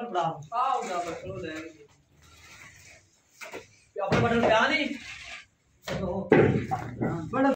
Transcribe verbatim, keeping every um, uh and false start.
button फड़ा ਆਉਗਾ button ਲੈ ਗਏ अपना बटन क्या नहीं तो बटन